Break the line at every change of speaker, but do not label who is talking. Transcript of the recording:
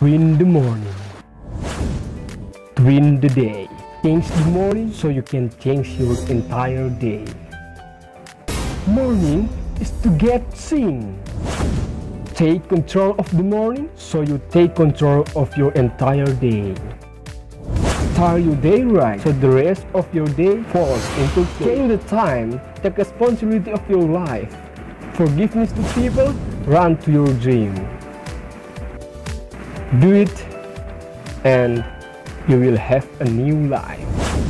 Twin the morning. Twin the day. Change the morning so you can change your entire day. Morning is to get sing. Take control of the morning so you take control of your entire day. Start your day right so the rest of your day falls into place. Take the time, take responsibility of your life. Forgiveness to people, run to your dream. Do it and you will have a new life.